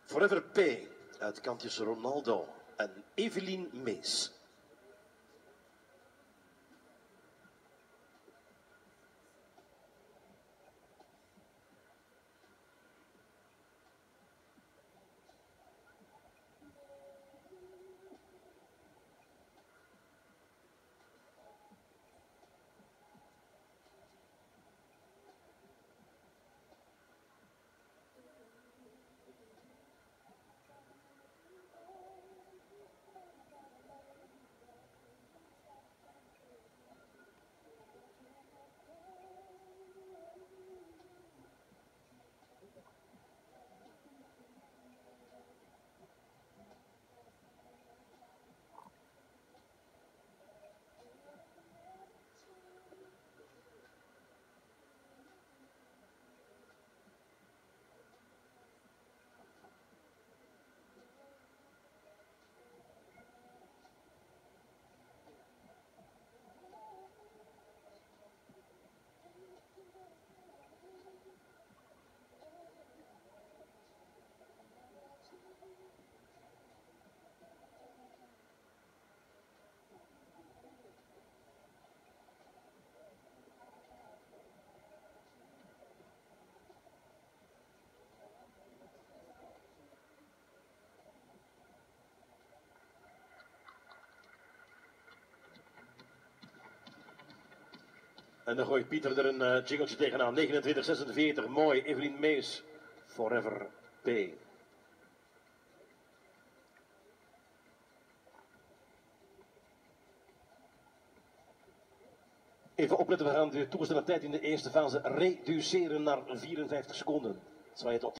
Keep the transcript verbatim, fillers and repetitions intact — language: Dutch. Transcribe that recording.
Forever P uit Kantjes Ronaldo en Evelien Mees. En dan gooit Pieter er een uh, jingletje tegenaan. negenentwintig zesenveertig, mooi. Evelien Mees, Forever P. Even opletten, we gaan de toegestelde tijd in de eerste fase reduceren naar vierenvijftig seconden. Zwaai het op.